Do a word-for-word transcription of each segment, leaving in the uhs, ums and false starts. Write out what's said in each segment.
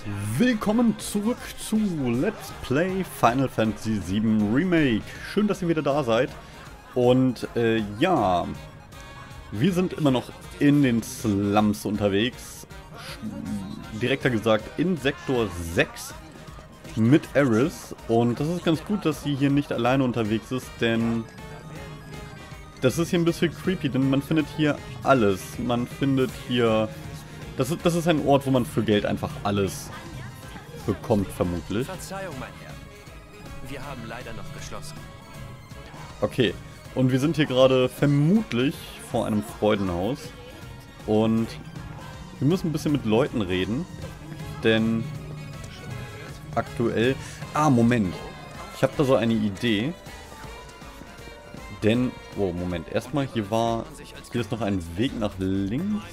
Willkommen zurück zu Let's Play Final Fantasy sieben Remake. Schön, dass ihr wieder da seid. Und äh, ja, wir sind immer noch in den Slums unterwegs. Direkter gesagt in Sektor sechs mit Aeris. Und das ist ganz gut, dass sie hier nicht alleine unterwegs ist, denn das ist hier ein bisschen creepy, denn man findet hier alles. Man findet hier... Das ist, das ist ein Ort, wo man für Geld einfach alles bekommt, vermutlich. Verzeihung, mein Herr. Wir haben leider noch geschlossen. Okay, und wir sind hier gerade vermutlich vor einem Freudenhaus. Und wir müssen ein bisschen mit Leuten reden, denn aktuell... Ah, Moment. Ich habe da so eine Idee. Denn... Oh, Moment. Erstmal, hier war... Hier ist noch ein Weg nach links.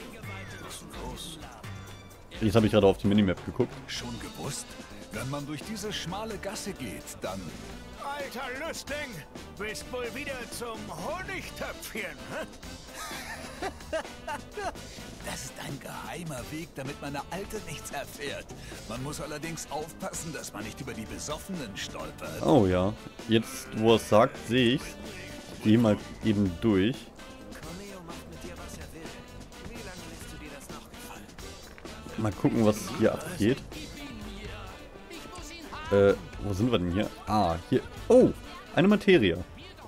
Jetzt habe ich gerade auf die Minimap geguckt. Schon gewusst? Wenn man durch diese schmale Gasse geht, dann... Alter Lüstling, willst wohl wieder zum Honigtöpfchen, hä? Das ist ein geheimer Weg, damit meine Alte nichts erfährt. Man muss allerdings aufpassen, dass man nicht über die Besoffenen stolpert. Oh ja. Jetzt, wo er es sagt, sehe ich's. Ich gehe mal eben durch. Mal gucken, was hier abgeht. Äh, wo sind wir denn hier? Ah, hier. Oh, eine Materie.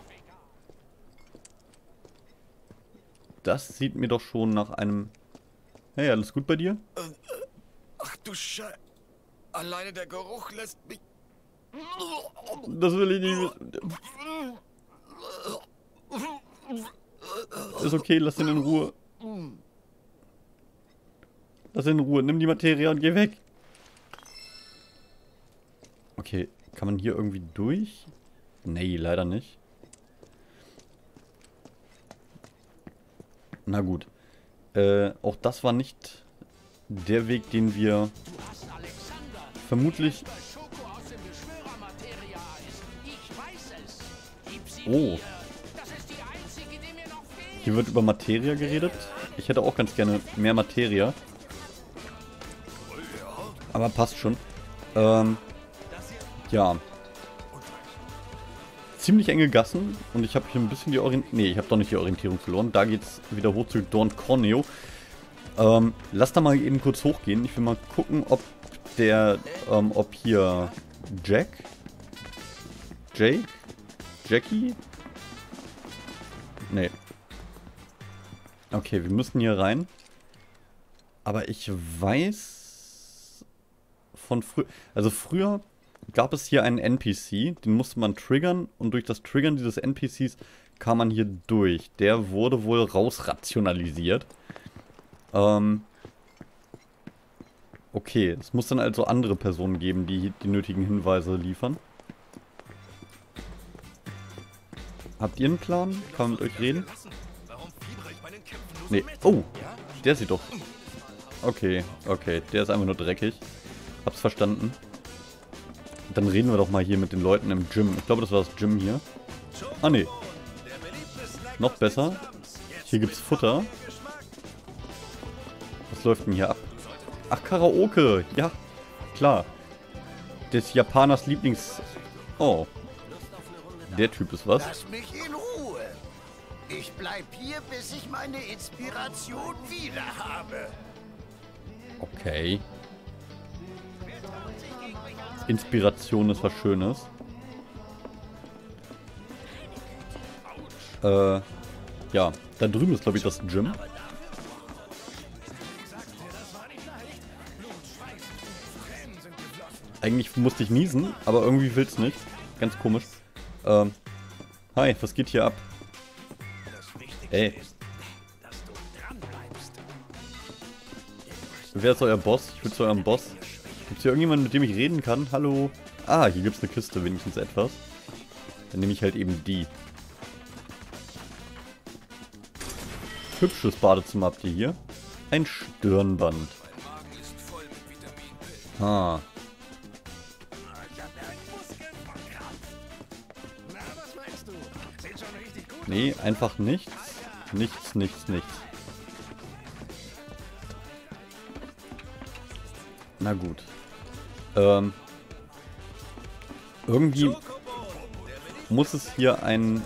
Das sieht mir doch schon nach einem... Hey, alles gut bei dir? Ach du Scheiße. Alleine der Geruch lässt mich... Das will ich nicht. Ist okay, lass ihn in Ruhe. Lass ihn in Ruhe, nimm die Materie und geh weg. Okay, kann man hier irgendwie durch? Nee, leider nicht. Na gut. Äh, auch das war nicht der Weg, den wir vermutlich... Oh. Hier wird über Materia geredet. Ich hätte auch ganz gerne mehr Materia. Aber passt schon. Ähm, ja. Ziemlich enge Gassen. Und ich habe hier ein bisschen die Orientierung... Nee, ich habe doch nicht die Orientierung verloren. Da geht's wieder hoch zu Dorn Corneo. Ähm, lass da mal eben kurz hochgehen. Ich will mal gucken, ob der... Ähm, ob hier... Jack? Jake? Jackie? Nee. Okay, wir müssen hier rein. Aber ich weiß... Von früher, also früher gab es hier einen N P C, den musste man triggern und durch das Triggern dieses N P Cs kam man hier durch. Der wurde wohl rausrationalisiert. Ähm okay, es muss dann also andere Personen geben, die die nötigen Hinweise liefern. Habt ihr einen Plan? Kann man mit euch reden? Nee. Oh, der sieht doch... Okay, okay, der ist einfach nur dreckig. Hab's verstanden. Dann reden wir doch mal hier mit den Leuten im Gym. Ich glaube, das war das Gym hier. Ah, nee. Noch besser. Hier gibt's Futter. Was läuft denn hier ab? Ach, Karaoke. Ja, klar. Des Japaners Lieblings... Oh. Der Typ ist was. Lass mich in Ruhe. Ich bleib hier, bis ich meine Inspiration wieder habe. Okay. Inspiration ist was Schönes. Äh, ja, da drüben ist, glaube ich, das Gym. Eigentlich musste ich niesen, aber irgendwie will's nicht. Ganz komisch. Ähm, hi, was geht hier ab? Ey. Wer ist euer Boss? Ich will zu eurem Boss. Gibt es hier irgendjemanden, mit dem ich reden kann? Hallo? Ah, hier gibt es eine Kiste, wenigstens etwas. Dann nehme ich halt eben die. Hübsches Badezimmer habt ihr hier. Ein Stirnband. Ah. Nee, einfach nichts. Nichts, nichts, nichts. Na gut. Ähm. Irgendwie muss es hier ein...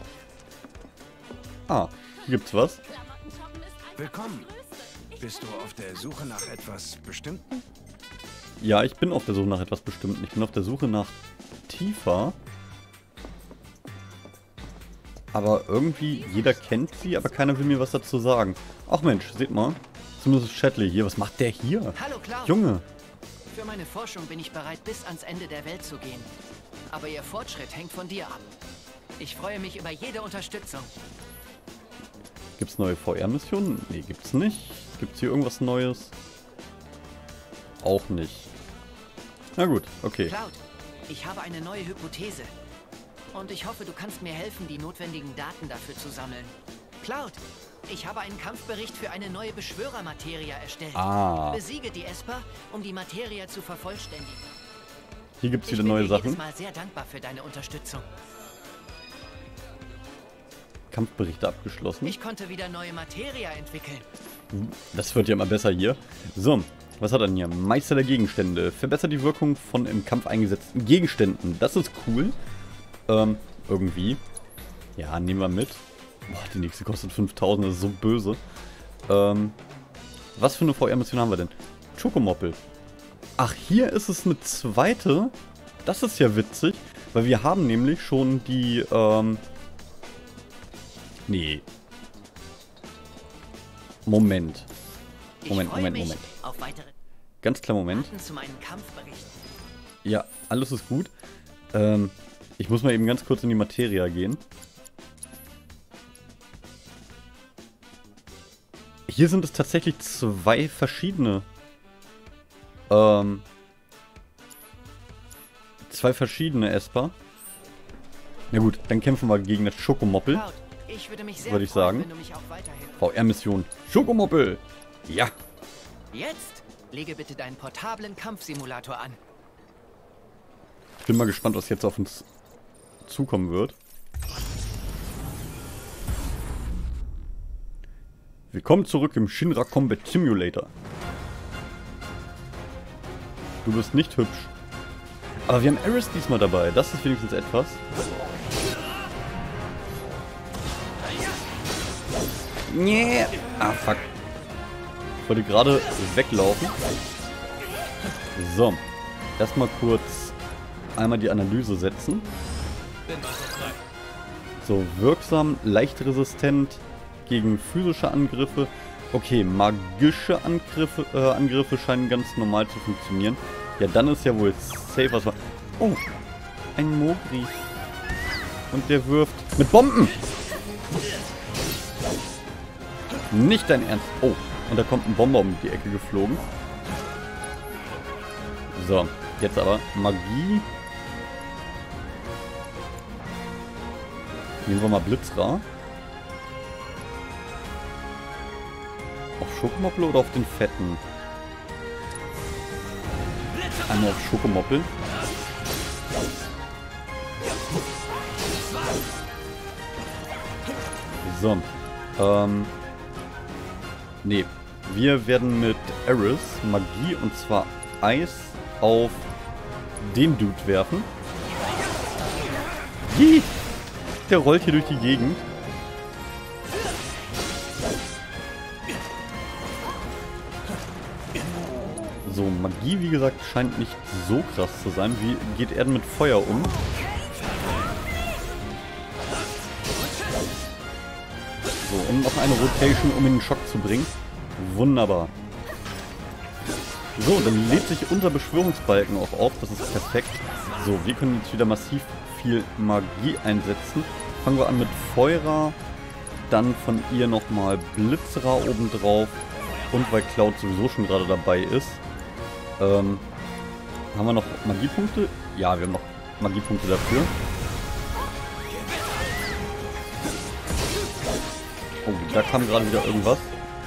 Ah, hier gibt's was. Willkommen. Bist du auf der Suche nach etwas Bestimmten? Ja, ich bin auf der Suche nach etwas Bestimmten. Ich bin auf der Suche nach Tifa. Aber irgendwie, jeder kennt sie, aber keiner will mir was dazu sagen. Ach Mensch, seht mal. Zumindest Chatley hier. Was macht der hier? Hallo Cloud. Junge. Für meine Forschung bin ich bereit, bis ans Ende der Welt zu gehen. Aber ihr Fortschritt hängt von dir ab. Ich freue mich über jede Unterstützung. Gibt's neue V R-Missionen? Nee, gibt's nicht. Gibt's hier irgendwas Neues? Auch nicht. Na gut, okay. Cloud, ich habe eine neue Hypothese. Und ich hoffe, du kannst mir helfen, die notwendigen Daten dafür zu sammeln. Cloud, ich habe einen Kampfbericht für eine neue Beschwörermateria erstellt. Ah. Besiege die Esper, um die Materia zu vervollständigen. Hier gibt's wieder ich bin neue dir Sachen. jedes Mal sehr dankbar für deine Unterstützung. Kampfberichte abgeschlossen. Ich konnte wieder neue Materia entwickeln. Das wird ja immer besser hier. So, was hat er denn hier? Meister der Gegenstände. Verbessert die Wirkung von im Kampf eingesetzten Gegenständen. Das ist cool. Ähm, irgendwie. Ja, nehmen wir mit. Boah, die nächste kostet fünftausend, das ist so böse. Ähm, was für eine V R-Mission haben wir denn? Schokomoppel. Ach, hier ist es eine zweite. Das ist ja witzig, weil wir haben nämlich schon die, ähm... Nee. Moment. Moment, Moment, Moment. Auf weitere Ganz klar, Moment. Daten zu meinem Kampfbericht. Ja, alles ist gut. Ähm, ich muss mal eben ganz kurz in die Materia gehen. Hier sind es tatsächlich zwei verschiedene. Ähm. Zwei verschiedene Esper. Na gut, dann kämpfen wir gegen das Schokomoppel. Cloud, ich würde mich sehr Würde ich freuen, sagen. wenn du mich auch weiterhin... V R-Mission. Schokomoppel! Ja! Jetzt lege bitte deinen portablen Kampfsimulator an. Ich bin mal gespannt, was jetzt auf uns zukommen wird. Willkommen zurück im Shinra Combat Simulator. Du bist nicht hübsch. Aber wir haben Aerith diesmal dabei. Das ist wenigstens etwas. Nee. Ah, fuck. Ich wollte gerade weglaufen. So. Erstmal kurz einmal die Analyse setzen. So, wirksam, leicht resistent gegen physische Angriffe. Okay, magische Angriffe, äh, Angriffe scheinen ganz normal zu funktionieren. Ja, dann ist ja wohl safe, was war... Oh, ein Mogri. Und der wirft mit Bomben. Nicht dein Ernst. Oh, und da kommt ein Bomber um die Ecke geflogen. So, jetzt aber Magie. Nehmen wir mal Blitzra. Auf Schokomoppel oder auf den fetten? Einmal auf Schokomoppel. So. Ähm. Nee. Wir werden mit Aerith Magie und zwar Eis auf den Dude werfen. Jee! Der rollt hier durch die Gegend. So, Magie, wie gesagt, scheint nicht so krass zu sein. Wie geht er denn mit Feuer um? So, und noch eine Rotation, um ihn in den Schock zu bringen. Wunderbar. So, dann lädt sich unser Beschwörungsbalken auch auf. Das ist perfekt. So, wir können jetzt wieder massiv viel Magie einsetzen. Fangen wir an mit Feuer. Dann von ihr nochmal Blitzra obendrauf. Und weil Cloud sowieso schon gerade dabei ist. Ähm, haben wir noch Magiepunkte? Ja, wir haben noch Magiepunkte dafür. Oh, da kam gerade wieder irgendwas.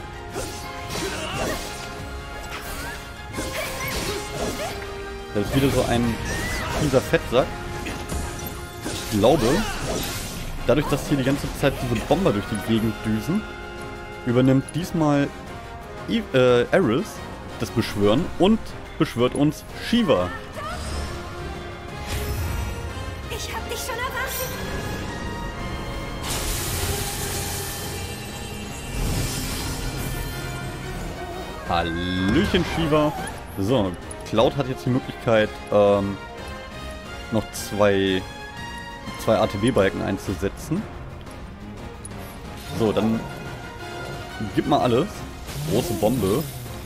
Das ist wieder so ein dieser Fettsack. Ich glaube, dadurch, dass hier die ganze Zeit diese Bomber durch die Gegend düsen, übernimmt diesmal I äh, Aerith das Beschwören und beschwört uns Shiva. Ich hab dich schon erwartet. Hallöchen, Shiva. So, Cloud hat jetzt die Möglichkeit, ähm, noch zwei, zwei A T B-Balken einzusetzen. So, dann gib mal alles. Große Bombe.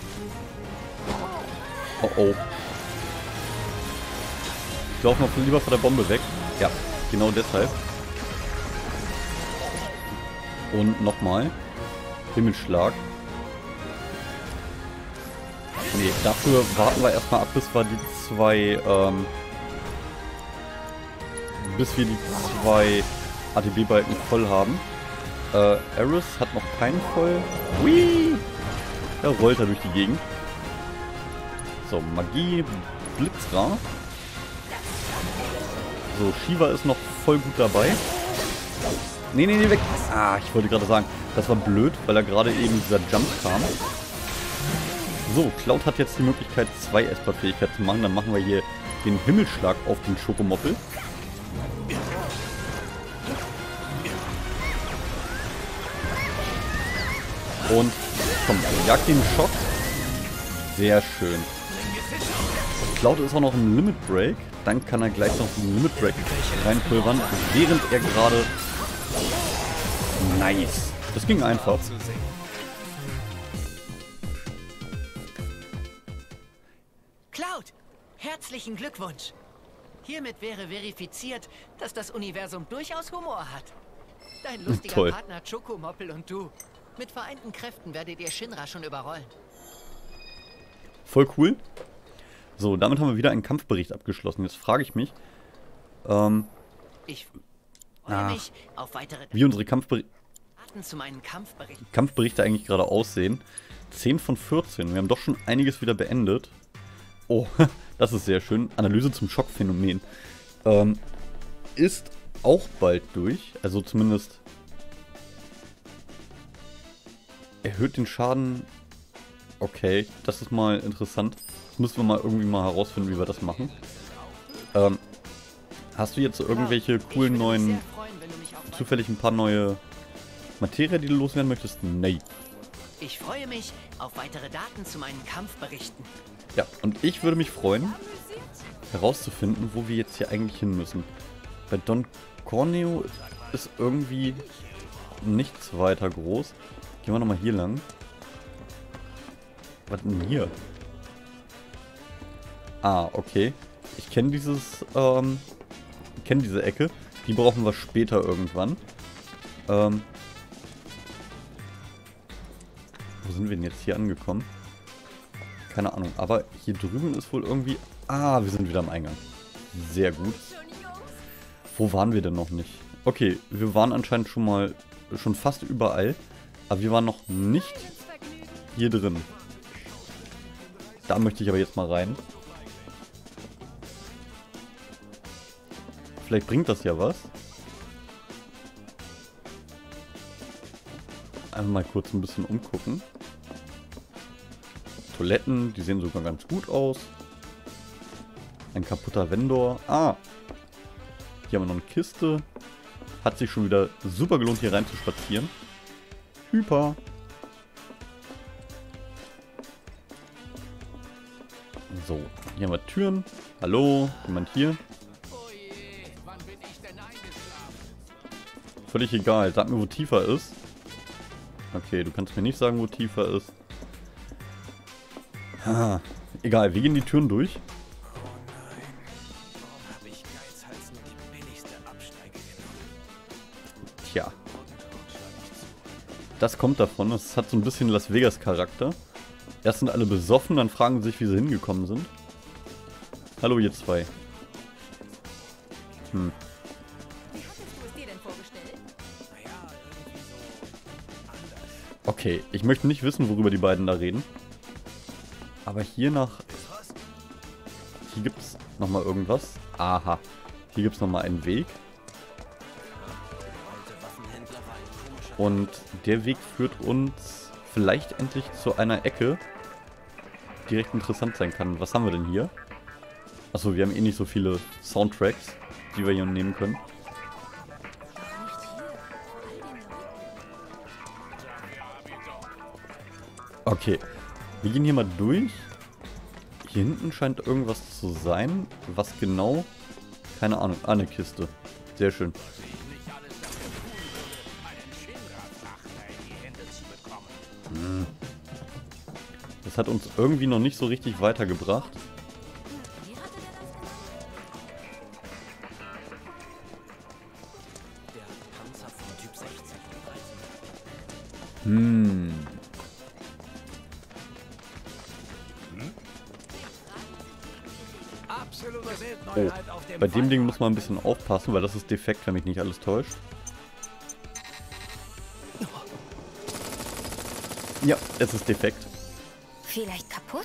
Oh oh. Ich laufe noch lieber von der Bombe weg. Ja, genau deshalb. Und nochmal. Himmelschlag. Nee, dafür warten wir erstmal ab, bis wir die zwei, ähm, bis wir die zwei A T B-Balken voll haben. Äh, Aris hat noch keinen voll. Hui! Da rollt er durch die Gegend. So, Magie, Blitzra. So, Shiva ist noch voll gut dabei. Nee, nee, nee, weg. Ah, ich wollte gerade sagen, das war blöd, weil da gerade eben dieser Jump kam. So, Cloud hat jetzt die Möglichkeit, zwei Esper-Fähigkeiten zu machen. Dann machen wir hier den Himmelschlag auf den Schokomoppel. Und komm, jagt den Schock. Sehr schön. Cloud ist auch noch im Limit Break. Dann kann er gleich noch einen Limit Break reinpulvern, während er gerade... Nice. Das ging einfach. Cloud, herzlichen Glückwunsch. Hiermit wäre verifiziert, dass das Universum durchaus Humor hat. Dein lustiger Toll. Partner Chocomoppel und du. Mit vereinten Kräften werdet ihr Shinra schon überrollen. Voll cool. So, damit haben wir wieder einen Kampfbericht abgeschlossen. Jetzt frage ich mich, ähm, Ich freue Ach. mich auf weitere wie unsere Kampfberi Daten zu meinen Kampfberichten. Kampfberichte eigentlich gerade aussehen. zehn von vierzehn. Wir haben doch schon einiges wieder beendet. Oh, das ist sehr schön. Analyse zum Schockphänomen. Ähm, ist auch bald durch. Also zumindest erhöht den Schaden. Okay, das ist mal interessant. Das müssen wir mal irgendwie mal herausfinden, wie wir das machen. Ähm, hast du jetzt so irgendwelche coolen neuen, zufällig ein paar neue Materie, die du loswerden möchtest? Nee. Ich freue mich auf weitere Daten zu meinen Kampfberichten. Ja, und ich würde mich freuen, herauszufinden, wo wir jetzt hier eigentlich hin müssen. Bei Don Corneo ist irgendwie nichts weiter groß. Gehen wir nochmal hier lang. Was denn hier? Ah, okay. Ich kenne dieses, ähm, kenne diese Ecke. Die brauchen wir später irgendwann. Ähm, wo sind wir denn jetzt hier angekommen? Keine Ahnung, aber hier drüben ist wohl irgendwie... Ah, wir sind wieder am Eingang. Sehr gut. Wo waren wir denn noch nicht? Okay, wir waren anscheinend schon mal, schon fast überall. Aber wir waren noch nicht hier drin. Da möchte ich aber jetzt mal rein. Vielleicht bringt das ja was. Einfach mal kurz ein bisschen umgucken. Toiletten, die sehen sogar ganz gut aus. Ein kaputter Vendor. Ah! Hier haben wir noch eine Kiste. Hat sich schon wieder super gelohnt, hier rein zu spazieren. Hyper. So, hier haben wir Türen. Hallo, jemand hier? Völlig egal, sag mir, wo tiefer ist. Okay, du kannst mir nicht sagen, wo tiefer ist. Ah, egal, wir gehen die Türen durch. Tja. Das kommt davon, es hat so ein bisschen Las Vegas Charakter. Erst sind alle besoffen, dann fragen sie sich, wie sie hingekommen sind. Hallo ihr zwei. Hm. Okay, ich möchte nicht wissen, worüber die beiden da reden. Aber hier nach... Hier gibt es nochmal irgendwas. Aha. Hier gibt es nochmal einen Weg. Und der Weg führt uns vielleicht endlich zu einer Ecke, direkt interessant sein kann. Was haben wir denn hier? Achso, wir haben eh nicht so viele Soundtracks, die wir hier nehmen können. Okay, wir gehen hier mal durch. Hier hinten scheint irgendwas zu sein. Was genau? Keine Ahnung. Ah, eine Kiste. Sehr schön. Hm. Das hat uns irgendwie noch nicht so richtig weitergebracht. Hm. Oh, bei dem Ding muss man ein bisschen aufpassen, weil das ist defekt, wenn mich nicht alles täuscht. Ja, es ist defekt. Vielleicht kaputt?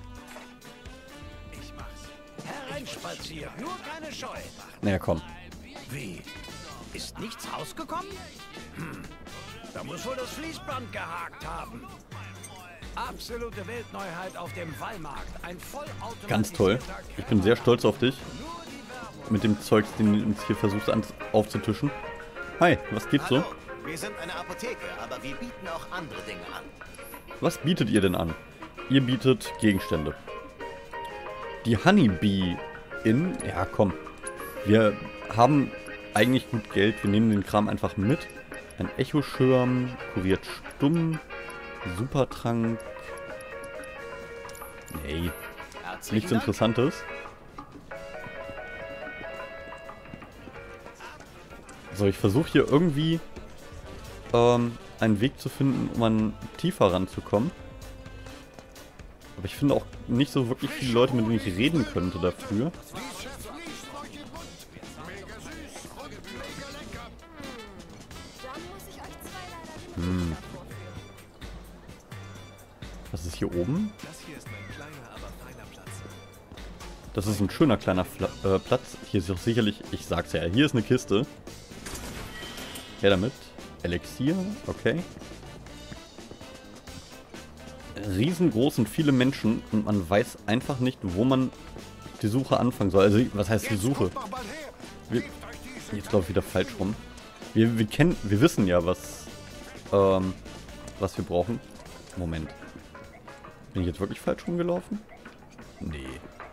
Ich mach's. Hereinspazieren, nur keine Scheu. Naja, komm. Wie? Ist nichts rausgekommen? Hm. Da muss wohl das Fließband gehakt haben. Absolute Weltneuheit auf dem Wallmarkt. Ein vollautomatisierter Ganz toll. Ich bin sehr stolz auf dich. Mit dem Zeug, den du uns hier versuchst an aufzutischen. Hi, was geht so? Hallo, wir sind eine Apotheke, aber wir bieten auch andere Dinge an. Was bietet ihr denn an? Ihr bietet Gegenstände. Die Honeybee Inn. Ja, komm. Wir haben eigentlich gut Geld. Wir nehmen den Kram einfach mit. Ein Echoschirm, kuriert stumm, Supertrank. Nee, nichts Interessantes. So, ich versuche hier irgendwie ähm, einen Weg zu finden, um an tiefer ranzukommen. Aber ich finde auch nicht so wirklich viele Leute, mit denen ich reden könnte dafür. Hm. Was ist hier oben? Das hier ist ein kleiner, aber feiner Platz. Das ist ein schöner kleiner Fla äh, Platz. Hier ist doch sicherlich, ich sag's ja, hier ist eine Kiste. Her damit. Elixier, okay. Riesengroß und viele Menschen und man weiß einfach nicht, wo man die Suche anfangen soll. Also, was heißt die Suche? Wir, jetzt glaube ich wieder falsch rum. Wir, wir kennen, wir wissen ja, was, ähm, was wir brauchen. Moment. Bin ich jetzt wirklich falsch rumgelaufen? Nee.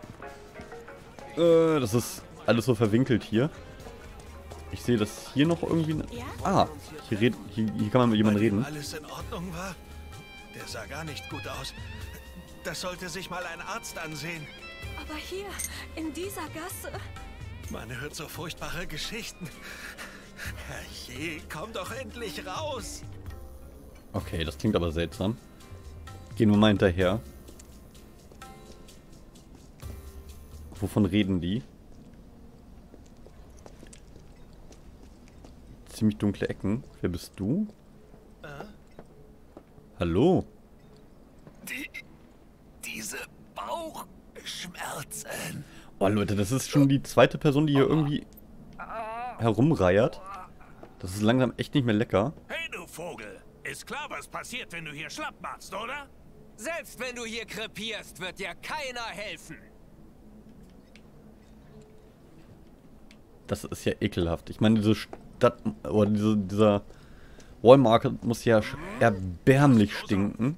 Äh, das ist alles so verwinkelt hier. Ich sehe, dass hier noch irgendwie... Ne ah, hier, red hier, hier kann man mit jemandem reden. Alles in Ordnung war? Der sah gar nicht gut aus. Das sollte sich mal ein Arzt ansehen. Aber hier, in dieser Gasse... Man hört so furchtbare Geschichten. Herrje, komm doch endlich raus. Okay, das klingt aber seltsam. Gehen wir mal hinterher. Wovon reden die? Ziemlich dunkle Ecken. Wer bist du? Äh? Hallo? Die, diese Bauchschmerzen. Oh Leute, das ist schon die zweite Person, die hier irgendwie herumreiert. Das ist langsam echt nicht mehr lecker. Hey du Vogel, ist klar, was passiert, wenn du hier schlapp machst, oder? Selbst wenn du hier krepierst, wird dir keiner helfen. Das ist ja ekelhaft. Ich meine, diese Stadt, oder diese, dieser Wallmarket muss ja erbärmlich stinken.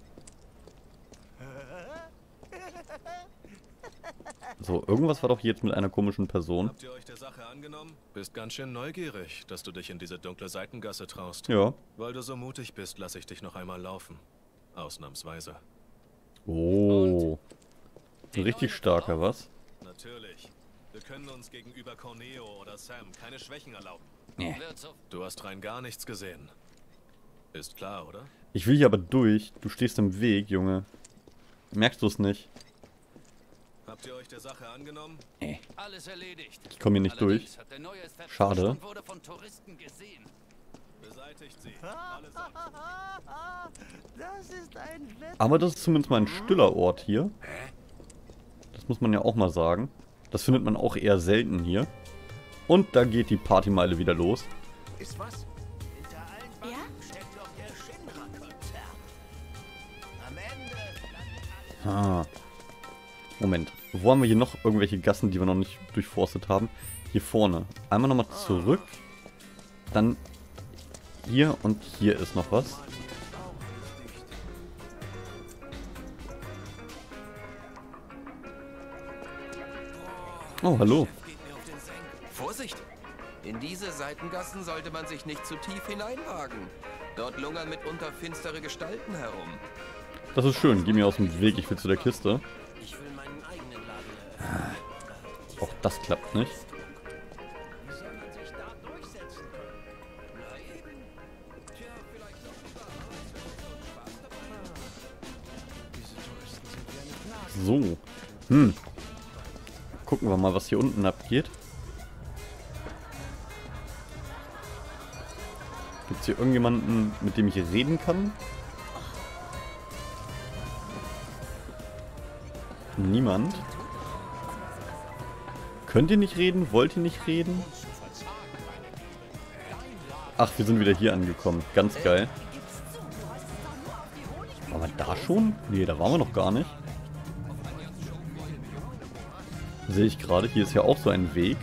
So, irgendwas war doch jetzt mit einer komischen Person. Habt ihr euch der Sache angenommen? Bist ganz schön neugierig, dass du dich in diese dunkle Seitengasse traust. Ja. Weil du so mutig bist, lasse ich dich noch einmal laufen. Ausnahmsweise. Oh. Ein richtig starker, was? Natürlich. Wir können uns gegenüber Corneo oder Sam keine Schwächen erlauben. Nee. Du hast rein gar nichts gesehen. Ist klar, oder? Ich will hier aber durch. Du stehst im Weg, Junge. Merkst du es nicht? Habt ihr euch der Sache angenommen? Nee. Alles erledigt. Ich komme hier nicht durch. Allerdings hat der Neue es verpfuscht Schade. und wurde von Touristen gesehen. Beseitigt sie. Allesamt. Das ist ein Wett. Aber das ist zumindest mal ein stiller Ort hier. Das muss man ja auch mal sagen. Das findet man auch eher selten hier. Und da geht die Partymeile wieder los. Ist was? Hinter allen Banken Ja? steckt doch der Shinra-Konzern. Am Ende... Ah. Moment. Wo haben wir hier noch irgendwelche Gassen, die wir noch nicht durchforstet haben? Hier vorne. Einmal nochmal zurück. Dann hier und hier ist noch was. Oh, hallo. Vorsicht! In diese Seitengassen sollte man sich nicht zu tief hineinwagen. Dort lungern mitunter finstere Gestalten herum. Das ist schön. Geh mir aus dem Weg. Ich will zu der Kiste. Ich will meinen eigenen Laden. Auch das klappt nicht. So. Hm. Gucken wir mal, was hier unten abgeht. Gibt es hier irgendjemanden, mit dem ich reden kann? Niemand. Könnt ihr nicht reden? Wollt ihr nicht reden? Ach, wir sind wieder hier angekommen. Ganz geil. Waren wir da schon? Nee, da waren wir noch gar nicht. Sehe ich gerade. Hier ist ja auch so ein Weg.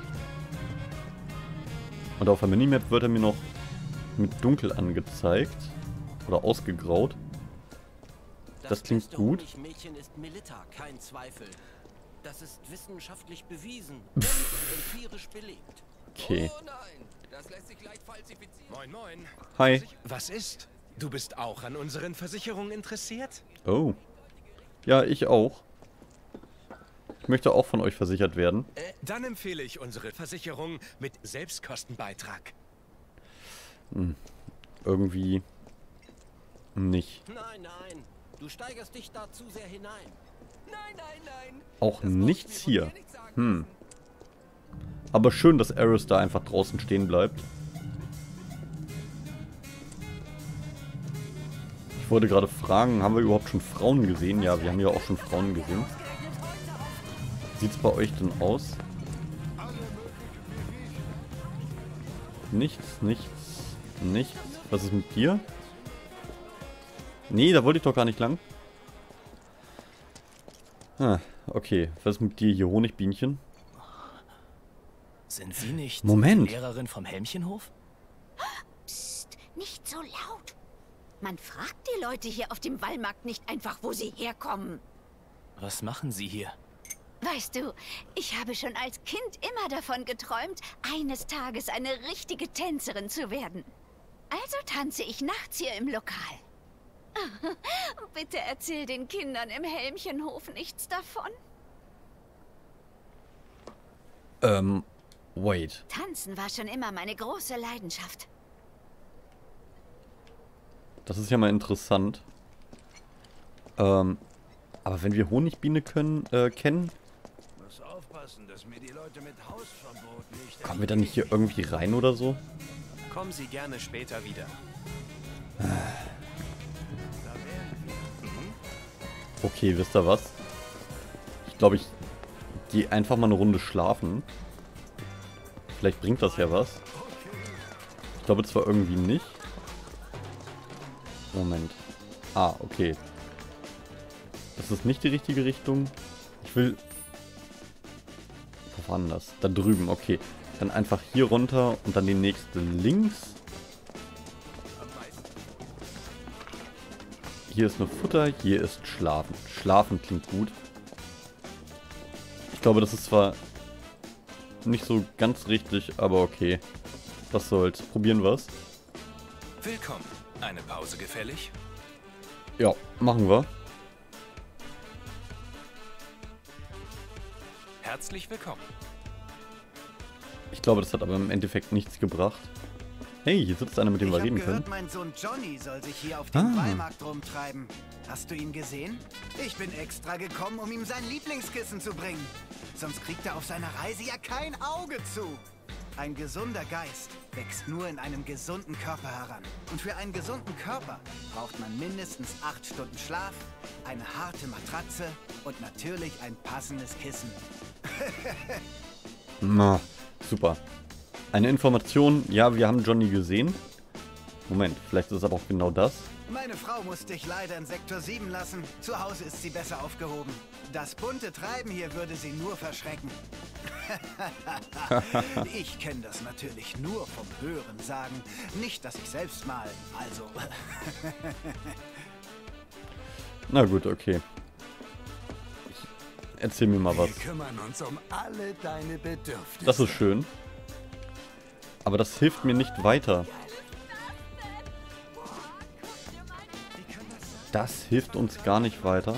Und auf der Minimap wird er mir noch mit dunkel angezeigt. Oder ausgegraut. Das klingt gut. Honigmädchen ist Melitta, kein Zweifel. Das ist wissenschaftlich bewiesen. Empirisch belegt. Okay. Oh nein, das lässt sich leicht falsifizieren. Moin, moin. Hi. Was ist? Du bist auch an unseren Versicherungen interessiert? Oh. Ja, ich auch. Ich möchte auch von euch versichert werden. Äh, dann empfehle ich unsere Versicherung mit Selbstkostenbeitrag. Hm. Irgendwie nicht. Nein, nein. Du steigerst dich da zu sehr hinein. Nein, nein, nein. Auch nichts hier. Hm. Aber schön, dass Aris da einfach draußen stehen bleibt. Ich wollte gerade fragen, haben wir überhaupt schon Frauen gesehen? Ja, wir haben ja auch schon Frauen gesehen. Sieht's bei euch denn aus? Nichts, nichts, nichts. Was ist mit dir? Nee, da wollte ich doch gar nicht lang. Ah, okay. Was ist mit dir hier, Honigbienchen? Sind Sie nicht Moment. die Lehrerin vom Helmchenhof? Psst, nicht so laut. Man fragt die Leute hier auf dem Wallmarkt nicht einfach, wo sie herkommen. Was machen Sie hier? Weißt du, ich habe schon als Kind immer davon geträumt, eines Tages eine richtige Tänzerin zu werden. Also tanze ich nachts hier im Lokal. Bitte erzähl den Kindern im Helmchenhof nichts davon. Ähm, wait. Tanzen war schon immer meine große Leidenschaft. Das ist ja mal interessant. Ähm, aber wenn wir Honigbiene können, äh, kennen, Muss aufpassen, dass mir die Leute mit Hausverbot nicht... kommen wir dann nicht hier irgendwie rein oder so? Kommen Sie gerne später wieder. Okay, wisst ihr was? Ich glaube, ich gehe einfach mal eine Runde schlafen. Vielleicht bringt das ja was. Ich glaube zwar irgendwie nicht. Moment. Ah, okay. Das ist nicht die richtige Richtung. Ich will... Wo war denn das? Da drüben, okay. Dann einfach hier runter und dann die nächste links. Hier ist nur Futter, hier ist Schlafen. Schlafen klingt gut. Ich glaube, das ist zwar nicht so ganz richtig, aber okay. Was soll's. Probieren wir's. Willkommen. Eine Pause gefällig? Ja, machen wir. Herzlich willkommen. Ich glaube, das hat aber im Endeffekt nichts gebracht. Hey, hier sitzt einer, mit dem wir reden können. Ich habe gehört, mein Sohn Johnny soll sich hier auf dem Ah. Wallmarkt rumtreiben. Hast du ihn gesehen? Ich bin extra gekommen, um ihm sein Lieblingskissen zu bringen. Sonst kriegt er auf seiner Reise ja kein Auge zu. Ein gesunder Geist wächst nur in einem gesunden Körper heran. Und für einen gesunden Körper braucht man mindestens acht Stunden Schlaf, eine harte Matratze und natürlich ein passendes Kissen. Na, super. Eine Information, ja, wir haben Johnny gesehen. Moment, vielleicht ist es aber auch genau das. Meine Frau muss dich leider in Sektor sieben lassen. Zu Hause ist sie besser aufgehoben. Das bunte Treiben hier würde sie nur verschrecken. Ich kenne das natürlich nur vom Hören sagen. Nicht, dass ich selbst mal, also... Na gut, okay. Erzähl mir mal was. Wir kümmern uns um alle deine Bedürfnisse. Das ist schön. Aber das hilft mir nicht weiter. Das hilft uns gar nicht weiter.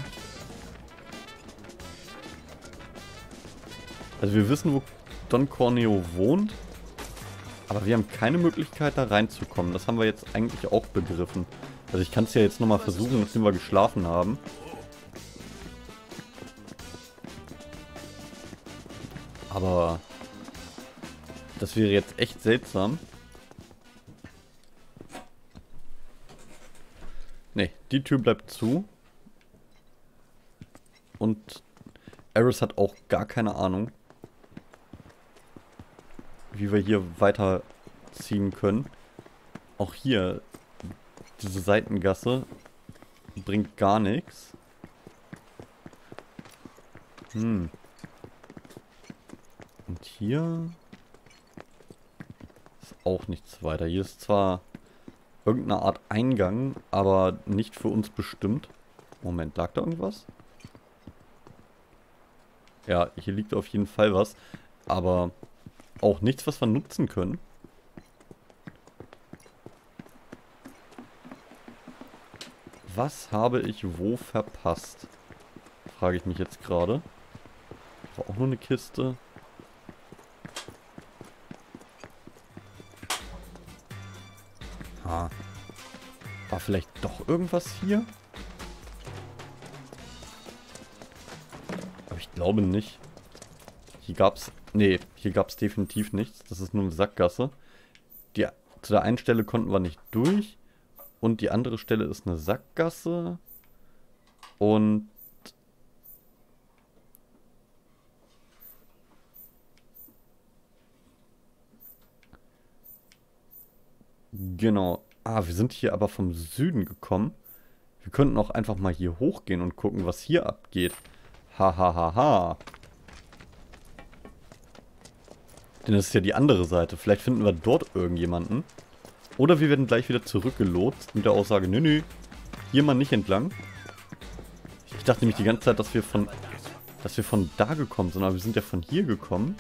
Also wir wissen, wo Don Corneo wohnt. Aber wir haben keine Möglichkeit, da reinzukommen. Das haben wir jetzt eigentlich auch begriffen. Also ich kann es ja jetzt nochmal versuchen, nachdem wir geschlafen haben. Aber das wäre jetzt echt seltsam. Ne, die Tür bleibt zu. Und Aeris hat auch gar keine Ahnung, wie wir hier weiterziehen können. Auch hier, diese Seitengasse bringt gar nichts. Hm. Und hier ist auch nichts weiter. Hier ist zwar irgendeine Art Eingang, aber nicht für uns bestimmt. Moment, lag da irgendwas? Ja, hier liegt auf jeden Fall was. Aber auch nichts, was wir nutzen können. Was habe ich wo verpasst? Frage ich mich jetzt gerade. War auch nur eine Kiste. Ah. War vielleicht doch irgendwas hier? Aber ich glaube nicht. Hier gab's... Nee, hier gab's definitiv nichts. Das ist nur eine Sackgasse. Die, zu der einen Stelle konnten wir nicht durch. Und die andere Stelle ist eine Sackgasse. Und... Genau. Ah, wir sind hier aber vom Süden gekommen. Wir könnten auch einfach mal hier hochgehen und gucken, was hier abgeht. Ha, ha, ha, ha. Denn das ist ja die andere Seite. Vielleicht finden wir dort irgendjemanden. Oder wir werden gleich wieder zurückgelotst mit der Aussage, nö, nö, hier mal nicht entlang. Ich dachte nämlich die ganze Zeit, dass wir von, dass wir von da gekommen sind, aber wir sind ja von hier gekommen.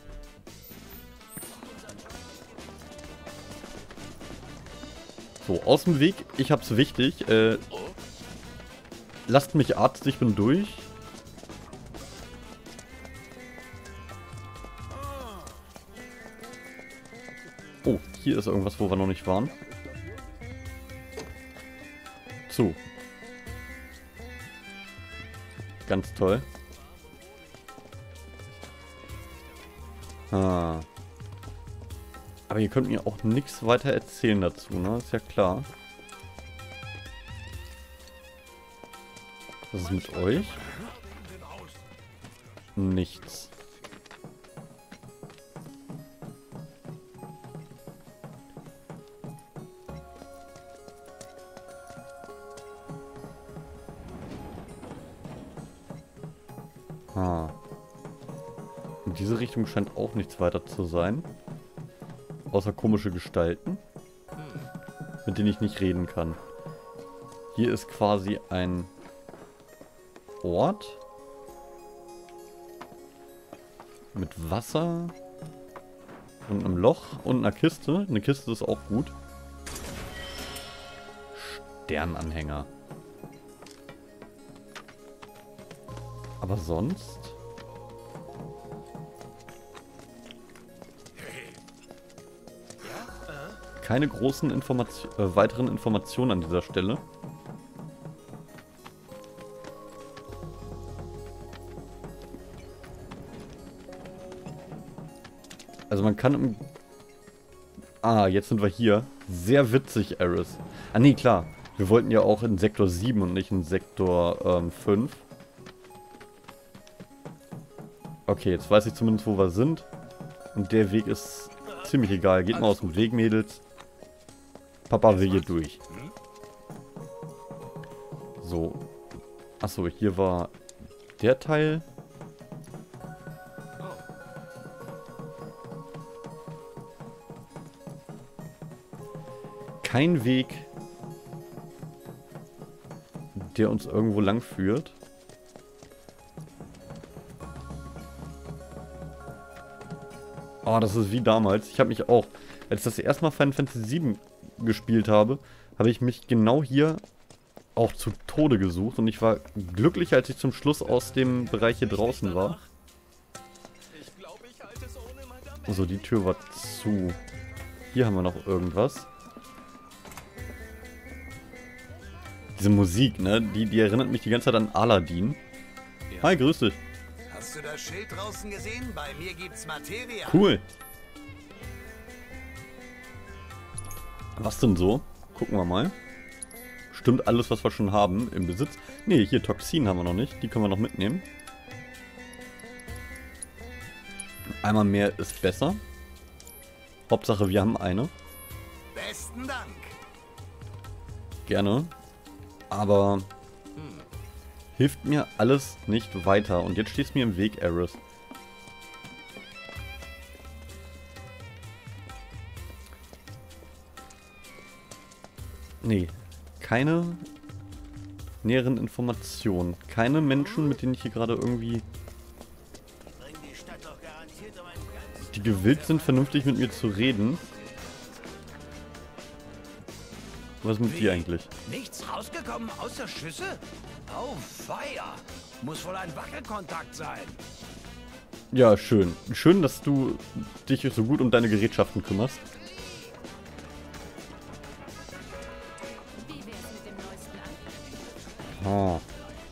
So, aus dem Weg. Ich hab's wichtig. Äh, lasst mich Arzt, ich bin durch. Oh, hier ist irgendwas, wo wir noch nicht waren. Zu. Ganz toll. Ah. Aber ihr könnt mir auch nichts weiter erzählen dazu, ne? Ist ja klar. Was ist mit euch? Nichts. Ah. In diese Richtung scheint auch nichts weiter zu sein. Außer komische Gestalten, mit denen ich nicht reden kann. Hier ist quasi ein Ort mit Wasser und einem Loch und einer Kiste. Eine Kiste ist auch gut. Sternanhänger. Aber sonst... keine großen Information, äh, weiteren Informationen an dieser Stelle. Also man kann im... Ah, jetzt sind wir hier. Sehr witzig, Aeris. Ah nee, klar. Wir wollten ja auch in Sektor sieben und nicht in Sektor ähm, fünf. Okay, jetzt weiß ich zumindest, wo wir sind. Und der Weg ist ziemlich egal. Geht mal aus dem Weg, Mädels. Papa will hier durch. So. Achso, hier war der Teil. Kein Weg, der uns irgendwo lang führt. Oh, das ist wie damals. Ich habe mich auch, als ich das erste Mal Final Fantasy sieben gespielt habe, habe ich mich genau hier auch zu Tode gesucht. Und ich war glücklich, als ich zum Schluss aus dem Bereich hier draußen war. So, die Tür war zu. Hier haben wir noch irgendwas. Diese Musik, ne? Die, die erinnert mich die ganze Zeit an Aladdin. Ja. Hi, grüß dich. Hast du das Schild draußen gesehen? Bei mir gibt's Materia. Cool. Was denn so? Gucken wir mal. Stimmt alles, was wir schon haben im Besitz? Ne, hier Toxin haben wir noch nicht. Die können wir noch mitnehmen. Einmal mehr ist besser. Hauptsache, wir haben eine. Besten Dank. Gerne. Aber hilft mir alles nicht weiter. Und jetzt stehst du mir im Weg, Aeris. Nee, keine näheren Informationen. Keine Menschen, mit denen ich hier gerade irgendwie... die gewillt sind, vernünftig mit mir zu reden. Was ist mit dir eigentlich? Nichts rausgekommen außer Schüsse? Oh, Feier. Muss wohl ein Wackelkontakt sein. Ja, schön. Schön, dass du dich so gut um deine Gerätschaften kümmerst. Oh.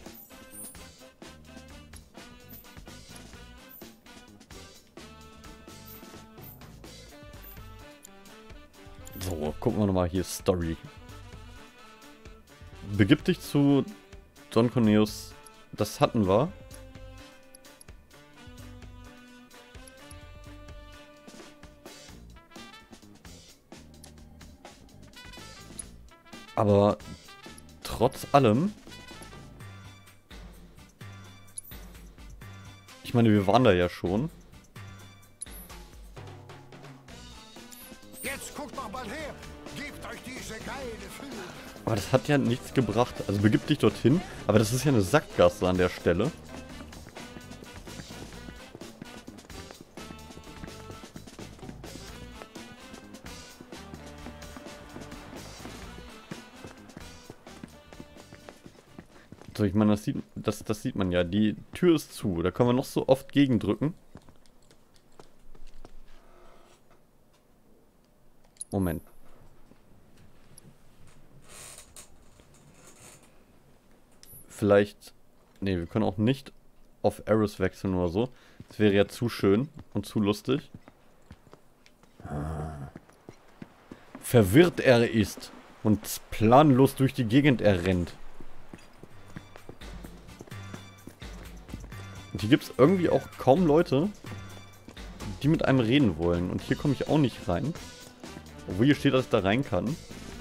So, gucken wir nochmal hier. Story. Begib dich zu Don Corneus. Das hatten wir. Aber trotz allem... Ich meine, wir waren da ja schon. Jetzt guckt doch mal her. Gebt euch diese geile Fülle. Aber das hat ja nichts gebracht. Also begib dich dorthin. Aber das ist ja eine Sackgasse an der Stelle. So, ich meine, das sieht, das, das sieht man ja. Die Tür ist zu. Da können wir noch so oft gegendrücken. Moment. Vielleicht... Ne, wir können auch nicht auf Aeris wechseln oder so. Das wäre ja zu schön und zu lustig. Verwirrt er ist und planlos durch die Gegend errennt. Und hier gibt es irgendwie auch kaum Leute, die mit einem reden wollen. Und hier komme ich auch nicht rein. Obwohl hier steht, dass ich da rein kann.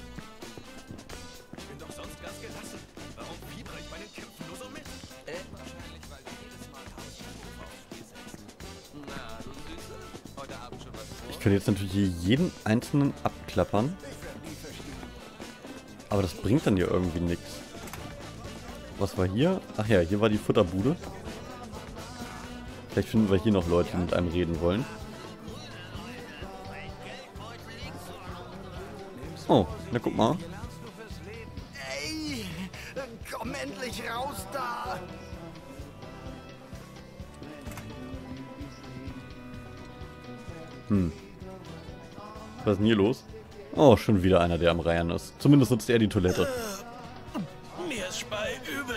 Ich könnte jetzt natürlich hier jeden einzelnen abklappern. Aber das bringt dann ja irgendwie nichts. Was war hier? Ach ja, hier war die Futterbude. Vielleicht finden wir hier noch Leute, die mit einem reden wollen. Oh, na guck mal. Ey, komm endlich raus da. Hm. Was ist denn hier los? Oh, schon wieder einer, der am Reihen ist. Zumindest nutzt er die Toilette. Mir ist bei übel.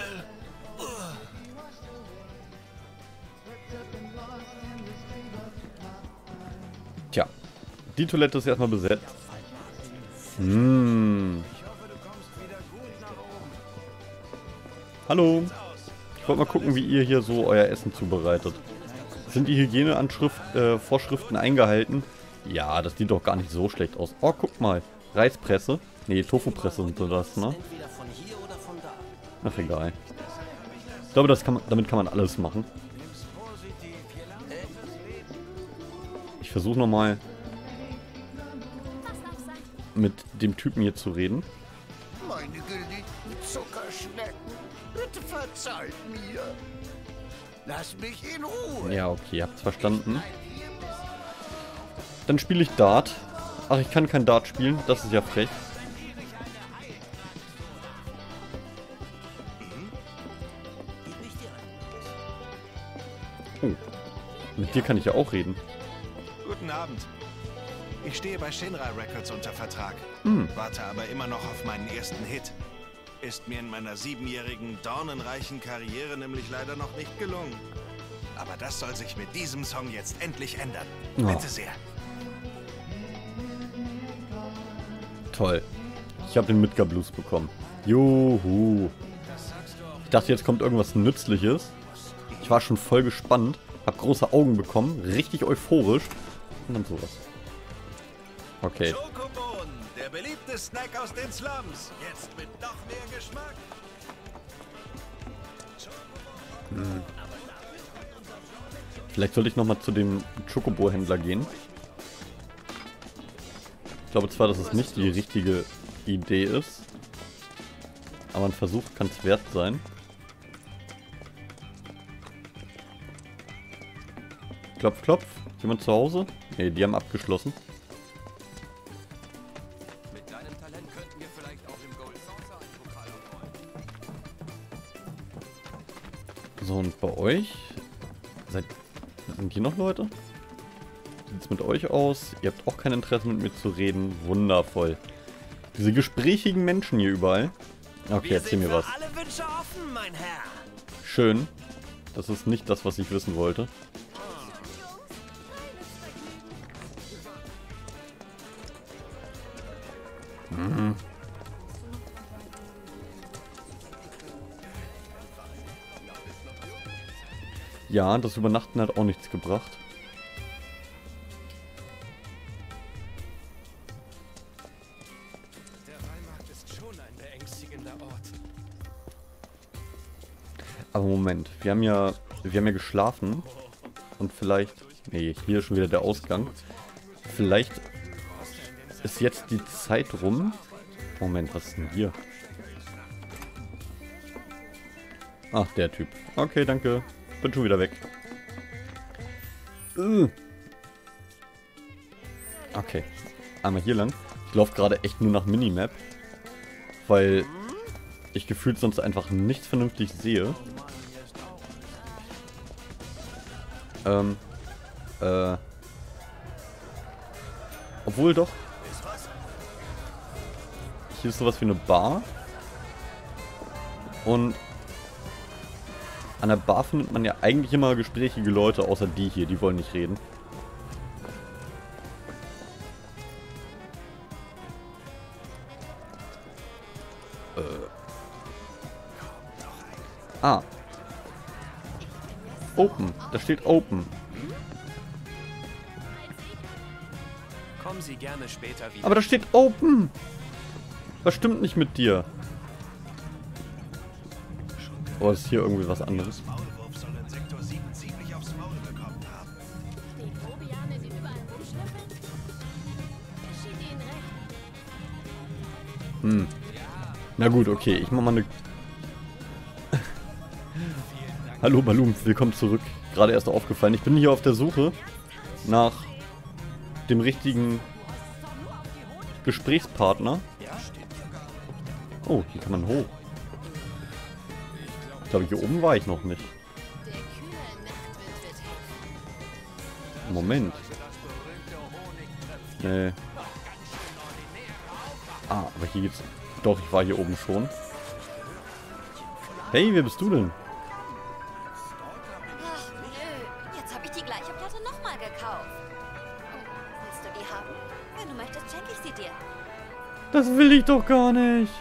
Tja, die Toilette ist erstmal besetzt. Hm. Hallo. Ich wollte mal gucken, wie ihr hier so euer Essen zubereitet. Sind die Hygienevorschriften äh, eingehalten? Ja, das sieht doch gar nicht so schlecht aus. Oh, guck mal. Reispresse. Nee, Tofu-Presse und so das, ne? Ach, egal. Ich glaube, das kann man, damit kann man alles machen. Ich versuche nochmal mit dem Typen hier zu reden. Meine geliebten Zuckerschnecken, bitte verzeiht mir. Lass mich in Ruhe. Ja, okay, ihr habt's verstanden. Dann spiele ich Dart. Ach, ich kann kein Dart spielen, das ist ja frech. Oh, mit dir kann ich ja auch reden. Guten Abend. Ich stehe bei Shinra Records unter Vertrag. Hm. Warte aber immer noch auf meinen ersten Hit. Ist mir in meiner siebenjährigen, dornenreichen Karriere nämlich leider noch nicht gelungen. Aber das soll sich mit diesem Song jetzt endlich ändern. Oh. Bitte sehr. Toll. Ich habe den Midgar Blues bekommen. Juhu. Ich dachte, jetzt kommt irgendwas Nützliches. Ich war schon voll gespannt. Hab große Augen bekommen. Richtig euphorisch. Und dann sowas. Okay. Schokobohnen, der beliebte Snack aus den Slums. Jetzt mit noch mehr Geschmack. Hm. Vielleicht sollte ich nochmal zu dem Chocobo-Händler gehen. Ich glaube zwar, dass es nicht die richtige Idee ist. Aber ein Versuch kann es wert sein. Klopf, klopf. Ist jemand zu Hause? Ne, die haben abgeschlossen. So, und bei euch? Seid, sind hier noch Leute? Wie sieht es mit euch aus? Ihr habt auch kein Interesse mit mir zu reden. Wundervoll. Diese gesprächigen Menschen hier überall. Okay, erzähl mir was. Alle Wünsche offen, mein Herr. Schön. Das ist nicht das, was ich wissen wollte. Mhm. Ja, das Übernachten hat auch nichts gebracht. Der Wallmarkt ist schon ein beängstigender Ort. Aber Moment, wir haben ja, wir haben ja geschlafen und vielleicht, nee, hier ist schon wieder der Ausgang. Vielleicht ist jetzt die Zeit rum. Moment, was ist denn hier? Ach, der Typ. Okay, danke. Bin schon wieder weg. Okay. Einmal hier lang. Ich laufe gerade echt nur nach Minimap. Weil ich gefühlt sonst einfach nichts vernünftig sehe. Ähm. Äh. Obwohl doch. Hier ist sowas wie eine Bar. Und an der Bar findet man ja eigentlich immer gesprächige Leute, außer die hier, die wollen nicht reden. Äh. Ah. Open. Da steht Open. Kommen Sie gerne später wieder. Aber da steht Open. Was stimmt nicht mit dir? Oh, ist hier irgendwie was anderes? Hm. Na gut, okay. Ich mach mal eine... Hallo Balloon, willkommen zurück. Gerade erst aufgefallen. Ich bin hier auf der Suche nach dem richtigen Gesprächspartner. Oh, hier kann man hoch. Ich glaube, hier oben war ich noch nicht. Moment. Nee. Ah, aber hier geht's... Doch, ich war hier oben schon. Hey, wer bist du denn? Ach, nö. Jetzt habe ich die gleiche Platte nochmal gekauft. Oh, willst du die haben? Wenn du möchtest, schenke ich sie dir. Das will ich doch gar nicht.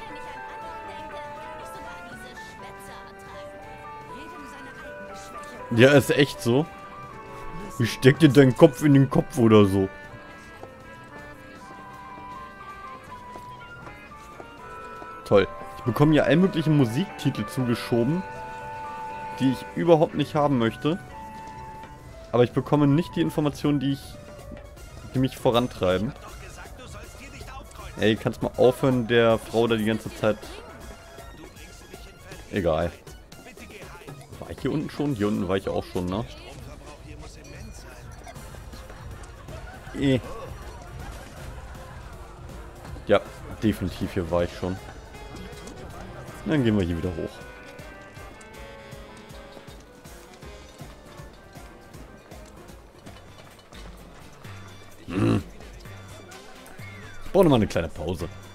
Ja, ist echt so. Ich steck dir deinen Kopf in den Kopf oder so. Toll. Ich bekomme hier all möglichen Musiktitel zugeschoben, die ich überhaupt nicht haben möchte. Aber ich bekomme nicht die Informationen, die ich, die mich vorantreiben. Ey, kannst mal aufhören, der Frau da die ganze Zeit... Egal. War ich hier unten schon? Hier unten war ich auch schon, ne? Eh. Ja, definitiv, hier war ich schon. Dann gehen wir hier wieder hoch. Hm. Ich brauche nochmal eine kleine Pause.